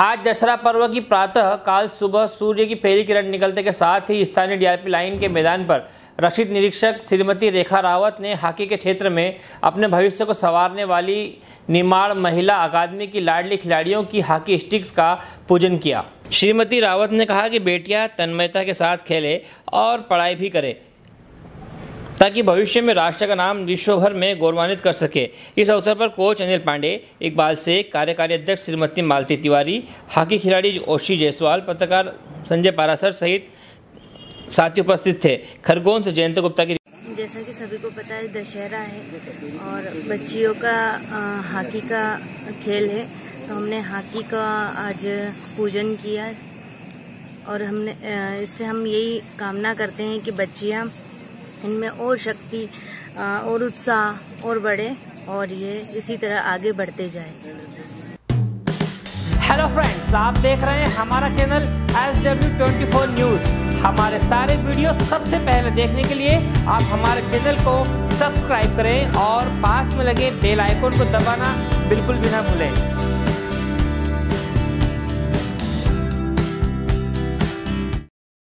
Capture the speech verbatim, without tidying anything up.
आज दशहरा पर्व की प्रातः काल सुबह सूर्य की पहली किरण निकलते के साथ ही स्थानीय डीआरपी लाइन के मैदान पर रक्षित निरीक्षक श्रीमती रेखा रावत ने हॉकी के क्षेत्र में अपने भविष्य को संवारने वाली निमाड़ महिला अकादमी की लाडली खिलाड़ियों की हॉकी स्टिक्स का पूजन किया। श्रीमती रावत ने कहा कि बेटियां तन्मयता के साथ खेलें और पढ़ाई भी करें ताकि भविष्य में राष्ट्र का नाम विश्व भर में गौरवान्वित कर सके। इस अवसर पर कोच अनिल पांडे, इकबाल शेख, कार्यकारी अध्यक्ष श्रीमती मालती तिवारी, हॉकी खिलाड़ी ओशी जायसवाल, पत्रकार संजय पारासर सहित साथी उपस्थित थे। खरगोन से जयंत गुप्ता की। जैसा कि सभी को पता है, दशहरा है और बच्चियों का हॉकी का खेल है, तो हमने हॉकी का आज पूजन किया और हमने इससे हम यही कामना करते हैं कि बच्चियां इनमें और शक्ति और उत्साह और बढ़े और ये इसी तरह आगे बढ़ते जाए। हेलो फ्रेंड्स, आप देख रहे हैं हमारा channel S W twenty four news. हमारे सारे वीडियो सबसे पहले देखने के लिए आप हमारे चैनल को सब्सक्राइब करें और पास में लगे बेल आइकन को दबाना बिल्कुल भी ना भूलें।